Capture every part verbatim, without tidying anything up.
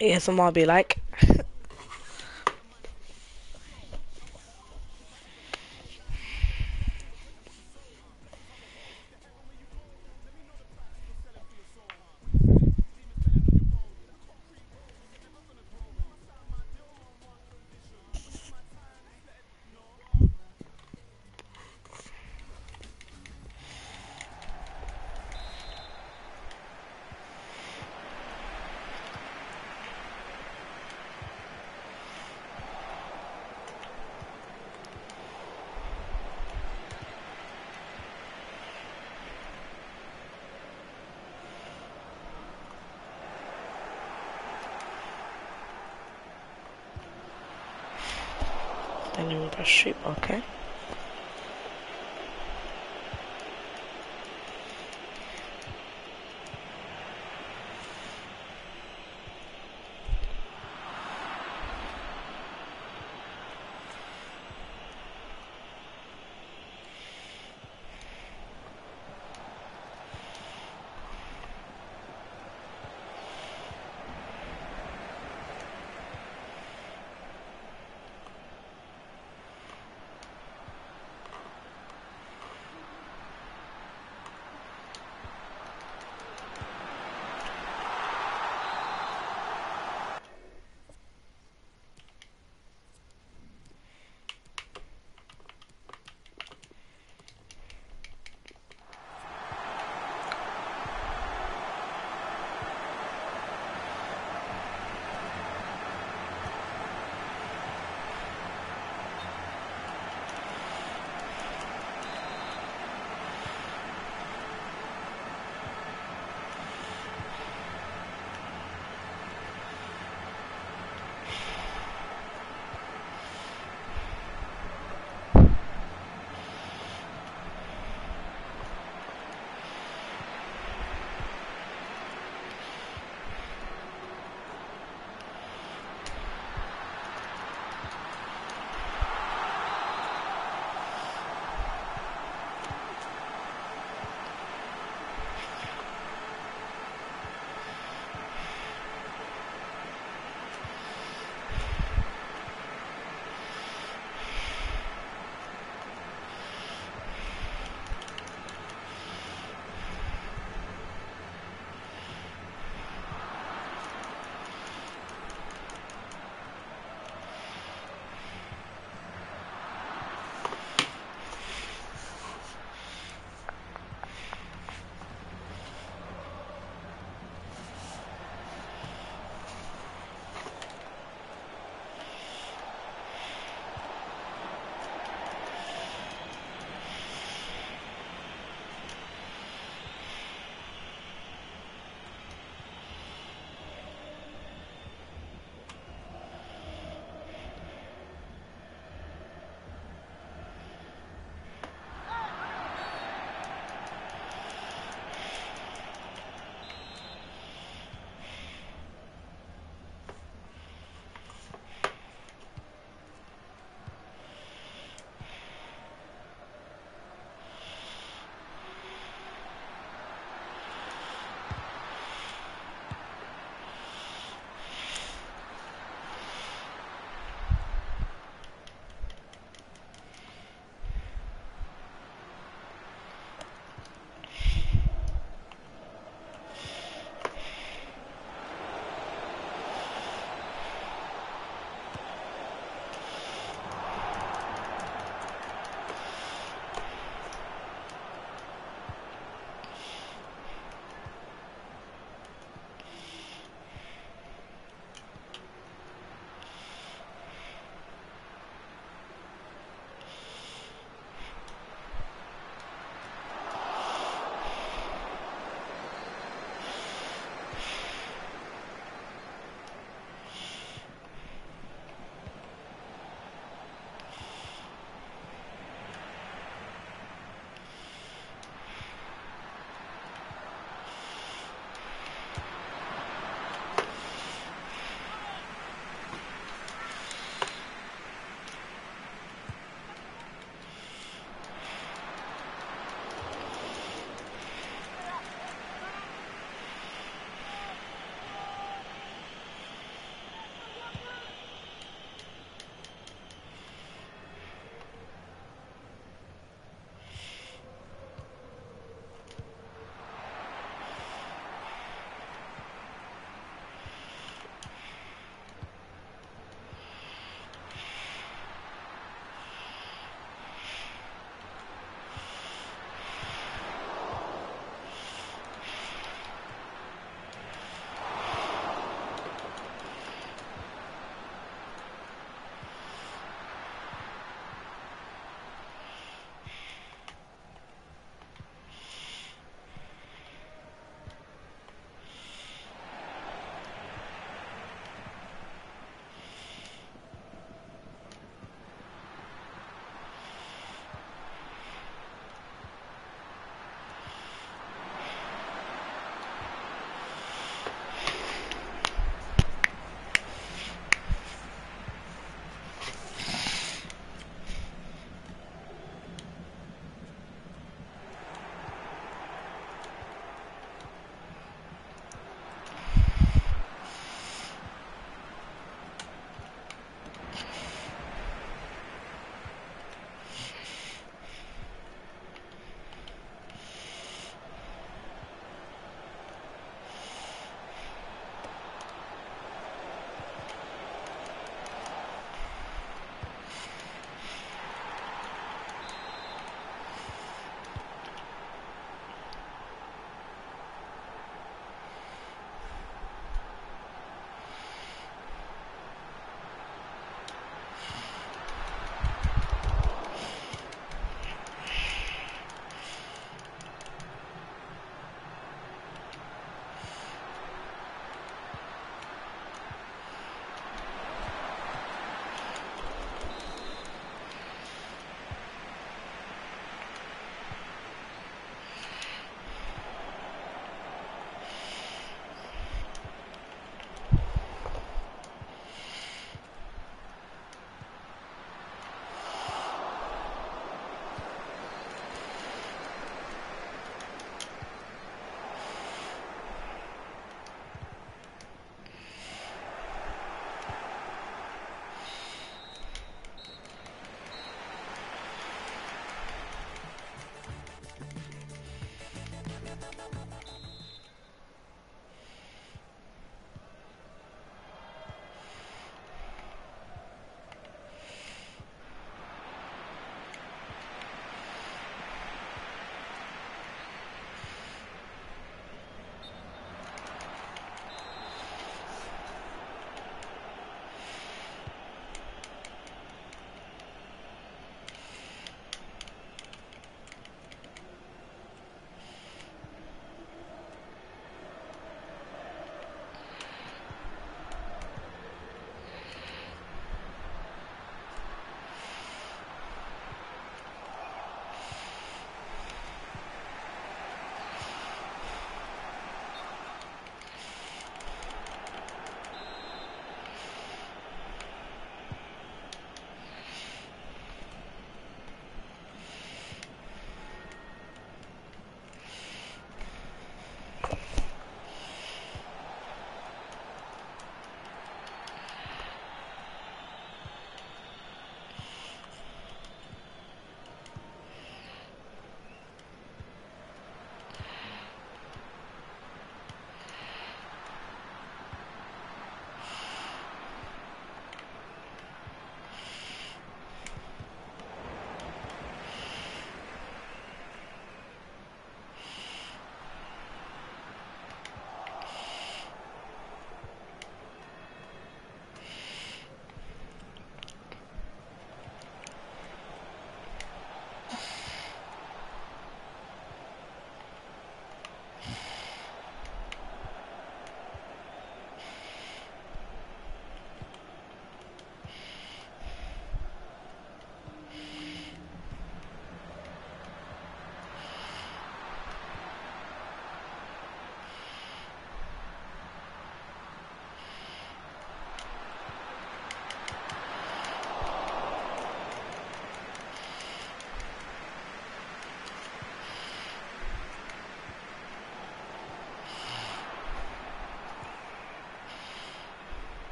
A S M R be like. Then you press sheep, okay.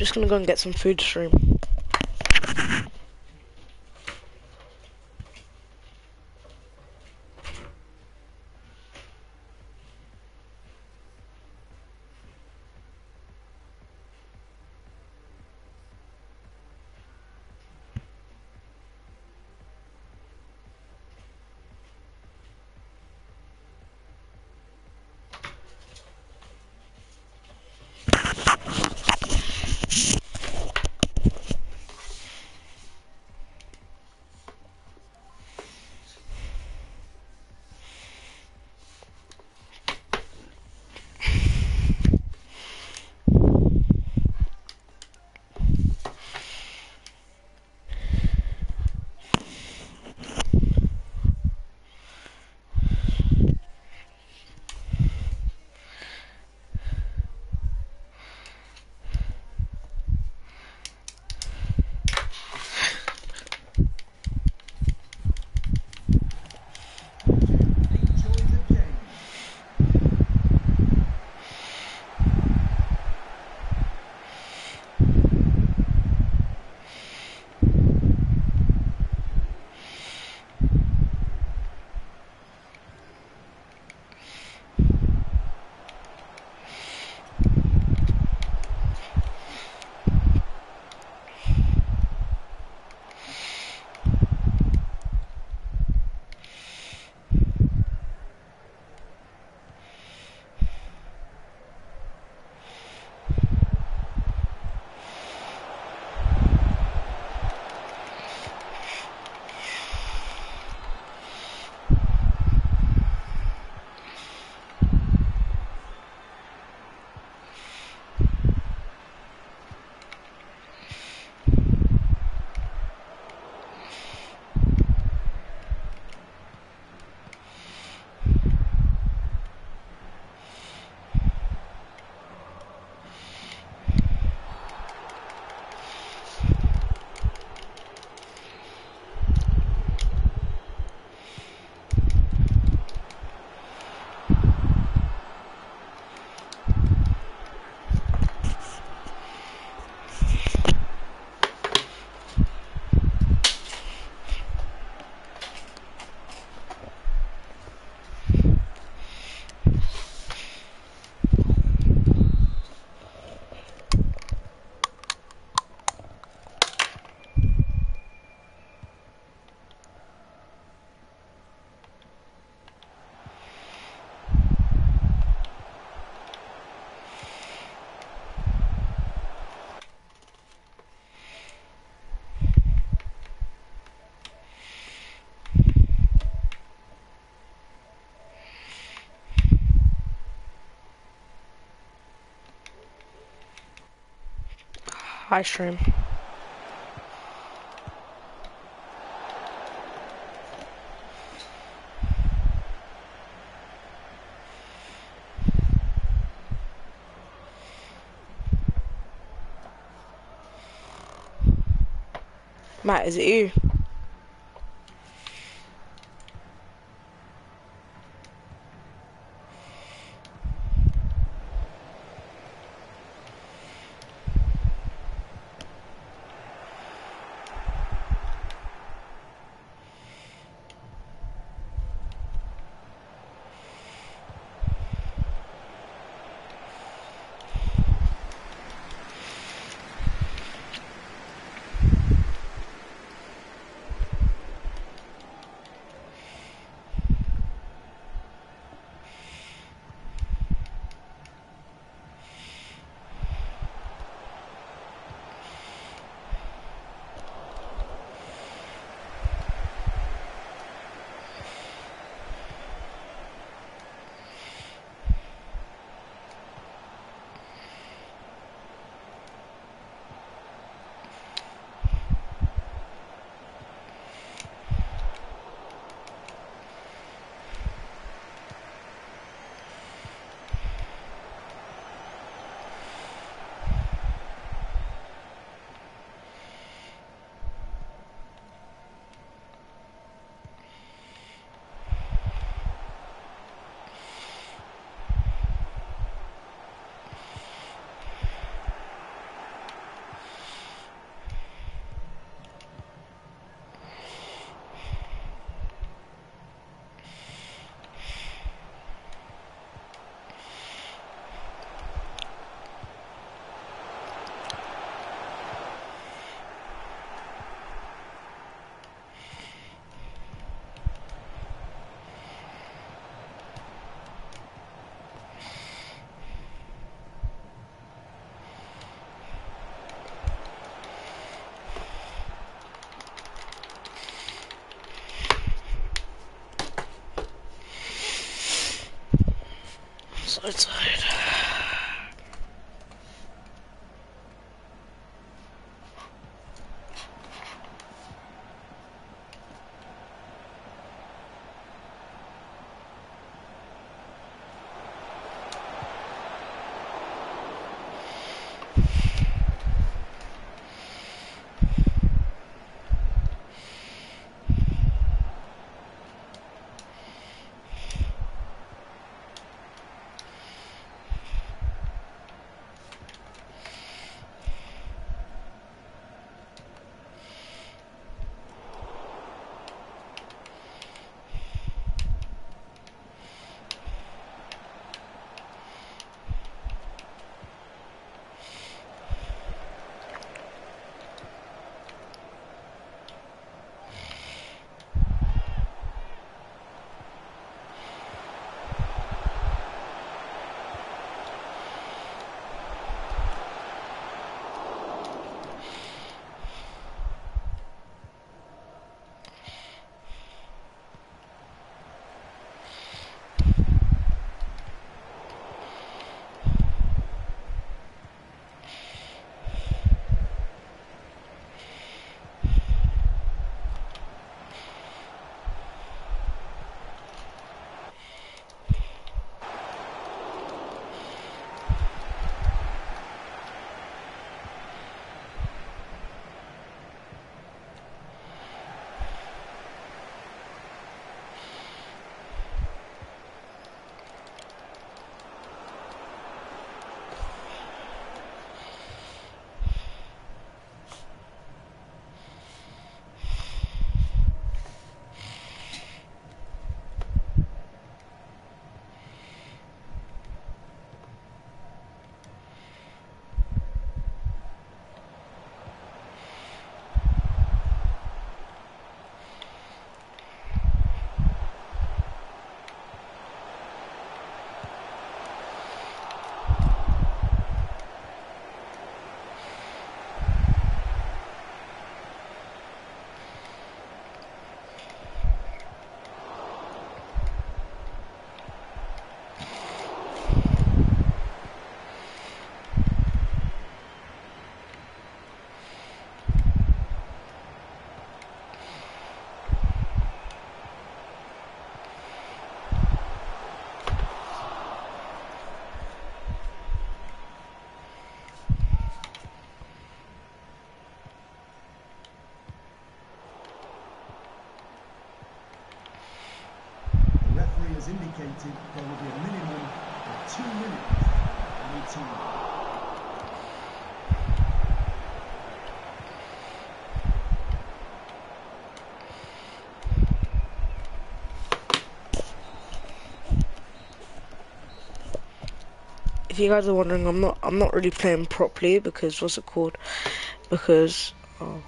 just gonna go and get some food to stream. Hi, stream. Matt, is it you? So tired. Has indicated there will be a minimum of two minutes on each time. If you guys are wondering, I'm not I'm not really playing properly because what's it called? Because oh.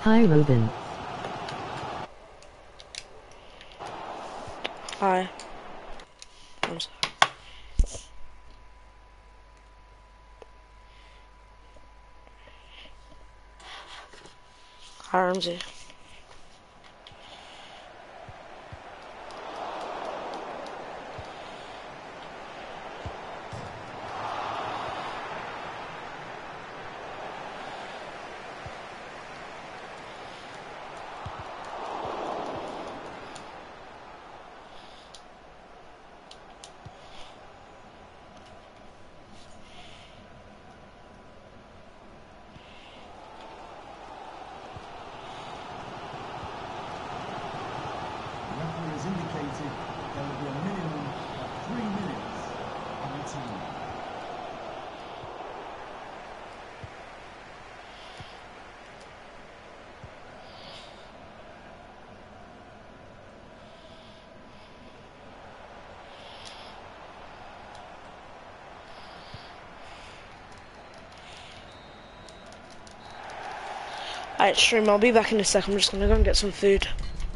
Hi, Ruben. Hi. I'm sorry. Hi, Ramsey. The referee has indicated there will be a minimum of three minutes on time. Alright, stream, I'll be back in a sec. I'm just gonna go and get some food.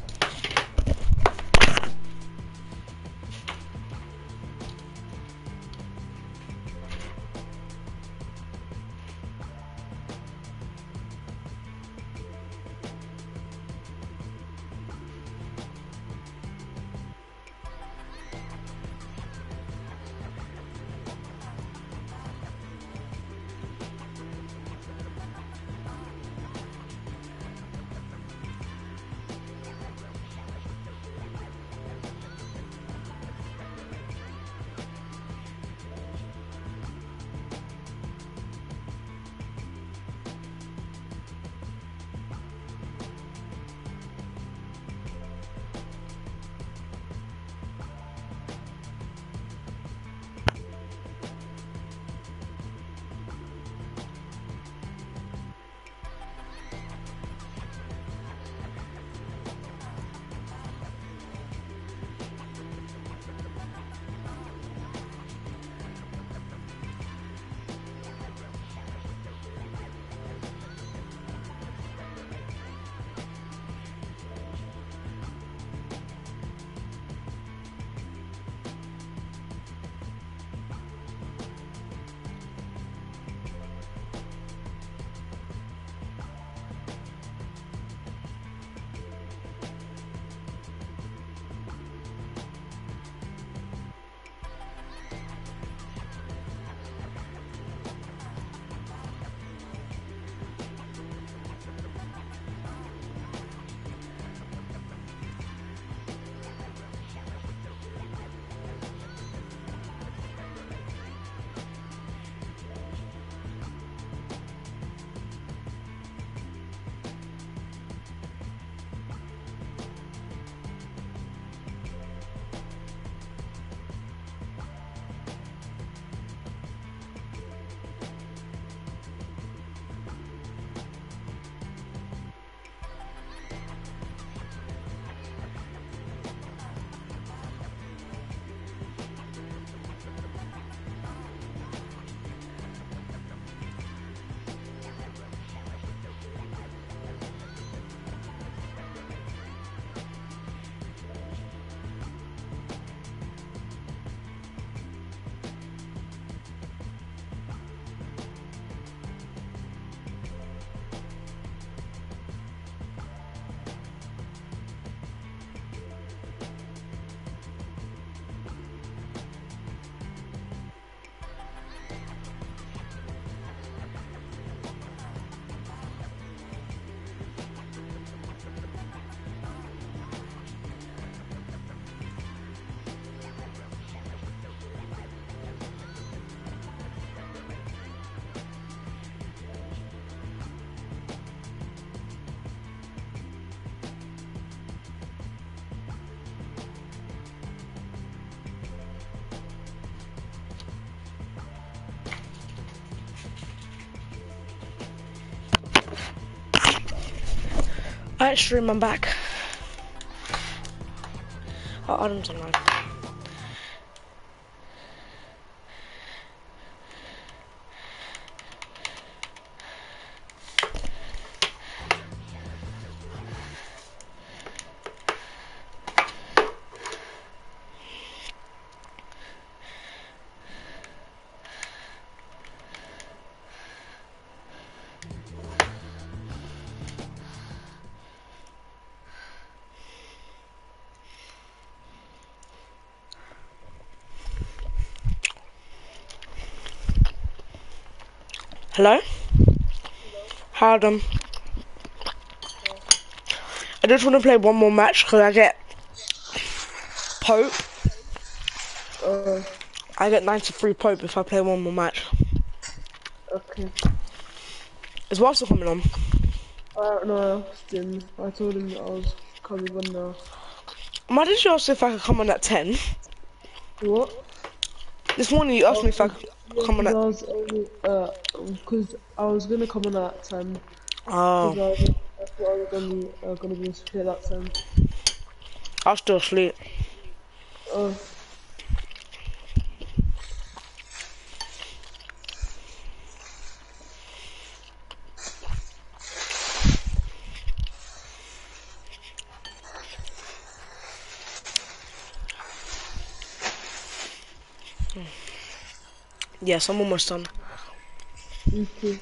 Alright, stream, I'm back. Oh, Adam's online. Hello? Howden. I just want to play one more match because I get Pope. Uh, I get ninety-three Pope if I play one more match. okay. Is Watson coming on? I don't know, Austin. I told him that I was coming on now. Why did you ask if I could come on at ten? What? This morning you asked Oh, me if I 'cause- could yeah, come on because at... I was only, uh, because I was gonna come on at ten. Oh, Because I, was- I thought I was only uh, gonna be free at that time. I was still asleep. Oh, Yes, I'm almost done. me too.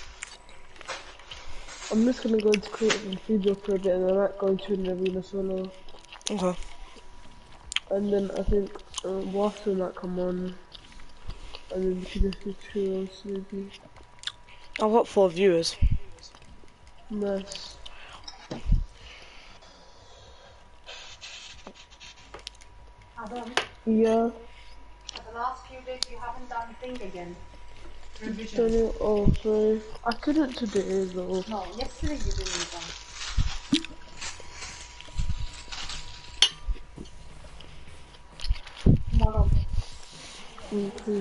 I'm just gonna go to creative and video for a bit, and I might go into an arena solo. Okay. And then I think uh, Watson might come on, and then we can just do trios maybe. I've got four viewers. Nice. Adam, Yeah. the last few days you haven't done thing again. Don't know. Oh, sorry. I couldn't today though. No, yesterday you didn't done. Tomorrow. Okay.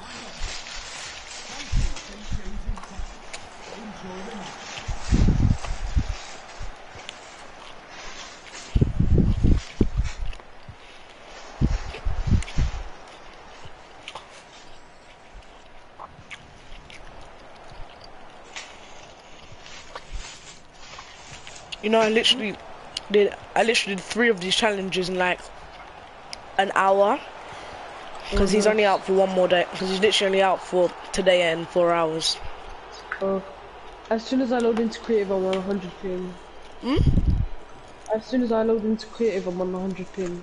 You know, I literally did. I literally did three of these challenges in like an hour. Because he's only out for one more day. Because he's literally only out for today and four hours. Oh. As soon as I load into creative, I'm on one hundred ping. Hmm? As soon as I load into creative, I'm on one hundred ping.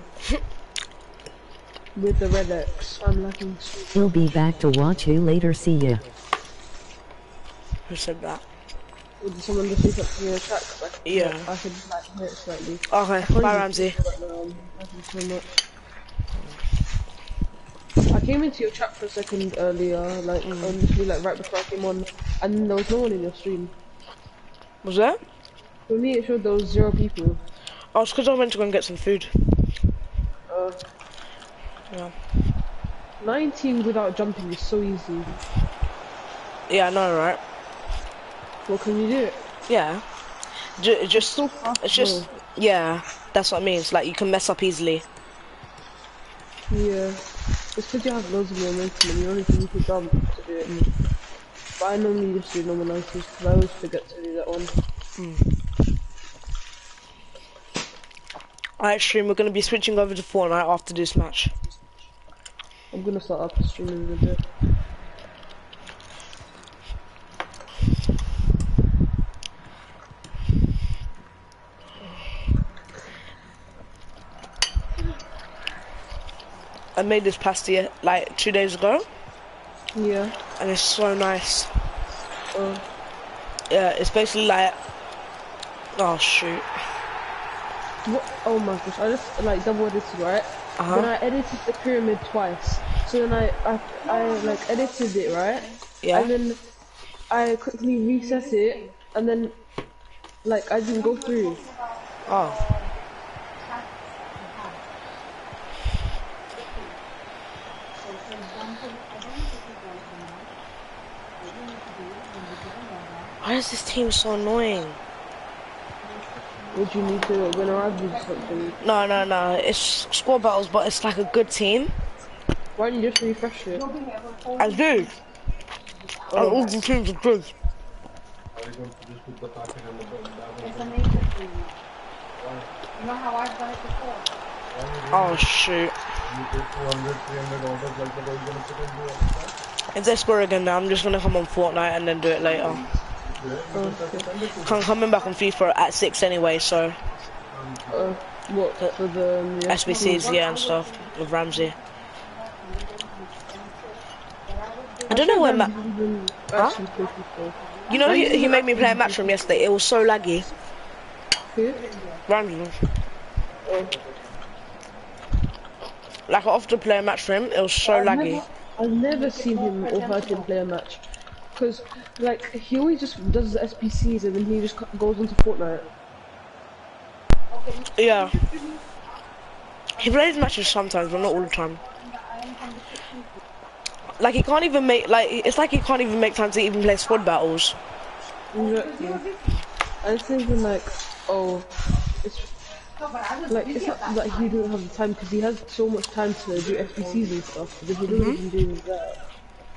With the red X, I'm lacking. We'll be back to watch you later. See ya. Who said that? Did someone just speak up to me in the chat? 'Cause I could, Yeah. I could like hear it slightly. Okay, bye Ramsey. Right now, um, Thank you so much. I came into your chat for a second earlier, like Mm. honestly, like right before I came on, and there was no one in your stream. Was that? For me, it showed there was zero people. Oh, it's because I went to go and get some food. Uh, Yeah. nineteen without jumping is so easy. Yeah, I know, right? What can you do? It? Yeah. J just, So fast. it's just, yeah. That's what I mean. It's like you can mess up easily. Yeah. It's because you have loads of momentum and you only need to jump to do it. Mm. But I normally just do normal nineties because I always forget to do that one. Mm. Alright, stream. We're gonna be switching over to Fortnite after this match. I'm gonna start up streaming in a bit. I made this pasty like two days ago, Yeah. and it's so nice. Uh, Yeah, it's basically like, oh shoot. what? Oh my gosh! I just like double edited, right? Uh-huh. Then I edited the pyramid twice. So then I, I, I like edited it, right? Yeah. And then I quickly reset it, and then like I didn't go through. Oh. Why is this team so annoying? Would you need to win a rugby or something? No, no, no. It's squad battles, but it's like a good team. Why don't you just refresh it? I do. And all the teams are good. It's amazing for you. You know how I've done it before? Oh shoot. If they score again now, I'm just gonna come on Fortnite and then do it later. I'm coming back on FIFA at six anyway, so Uh, what for the um, yeah. S B Cs, yeah, and stuff with Ramsey. I don't know where Ma- Huh? Actually play FIFA. You know, I he, used to he made me play a actually match from yesterday. It was so laggy. Who? Random. Oh. Like, I often play a match for him. It was so I've laggy. never, I've never seen him or heard him play a match. Because, like, he always just does the S P Cs and then he just co- goes into Fortnite. Yeah. He plays matches sometimes, but not all the time. Like, he can't even make, like, it's like he can't even make time to even play squad battles. Exactly. And it's even like, oh, it's like, it's not that he doesn't have the time because he has so much time to do S P Cs and stuff, but he doesn't even do that.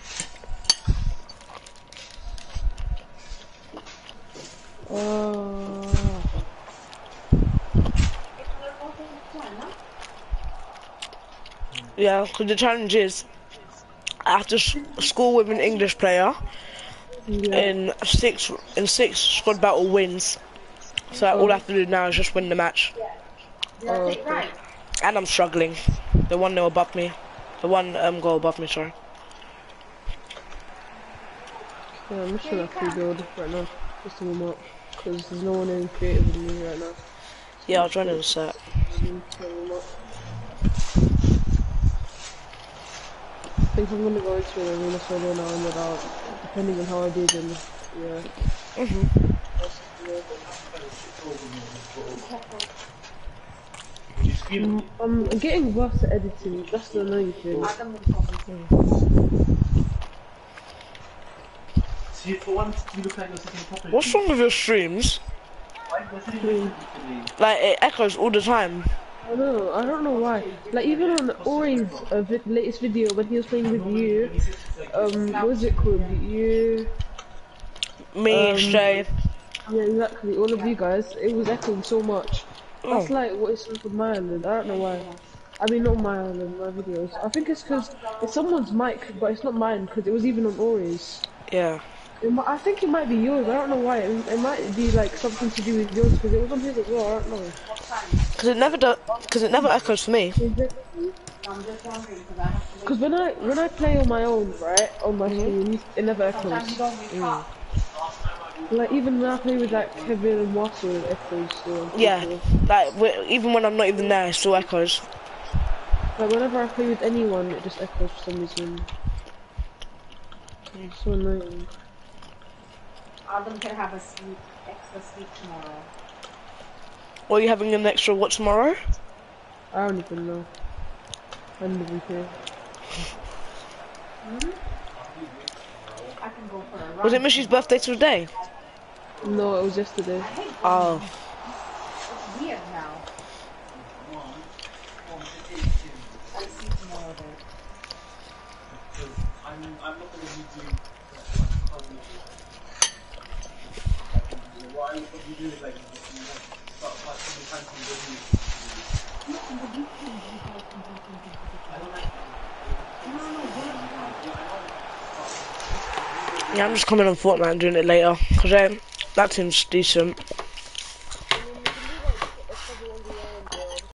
Oh. Yeah, because the challenge is, I have to s- score with an English player Yeah. in six in six squad battle wins. So all I have to do now is just win the match. Oh, okay. And I'm struggling. The one nil above me. The one um, goal above me, sorry. Yeah, I'm just trying to rebuild right now, just to warm up, because there's no one in creative with me right now. Yeah, I'll join in a sec. Mm, to warm up. I think I'm gonna go into an arena solo now and without, depending on how I do then, yeah. Mhm. Mm, I'm getting worse at editing, that's the annoying thing. See, for once, you look like you're sitting properly. What's wrong with your streams? Why you're sitting properly today? Like, it echoes all the time. I know, I don't know why. Like, even on Ori's uh, vi latest video when he was playing with you, um, what was it called? You, Me, Um, Shay. yeah, exactly, all of you guys, it was echoing so much. That's Oh. like what it's like with my island, I don't know why. I mean, not my island, my videos. I think it's because it's someone's mic, but it's not mine, because it was even on Ori's. Yeah. It mi- I think it might be yours, I don't know why. It, it might be like something to do with yours, because it was on his as well, I don't know. Because it never does. Because it never echoes for me. Because when I when I play on my own, right, on my streams, it never echoes. Mm. Like even when I play with like Kevin and Wassel, it echoes still. Yeah. Like, w even when I'm not even there, it still echoes. Like whenever I play with anyone, it just echoes for some reason. It's so annoying. Adam can have a sleep, extra sleep tomorrow. Or are you having an extra what tomorrow? I don't even know. I don't even care. I can go for a run. Was it Mishy's birthday today? No, it was yesterday. Oh. It's weird now. I see tomorrow though. I'm, I'm not going to be doing what I what you do is like you start passing the time to Yeah, I'm just coming on Fortnite and doing it later. Because um, that seems decent.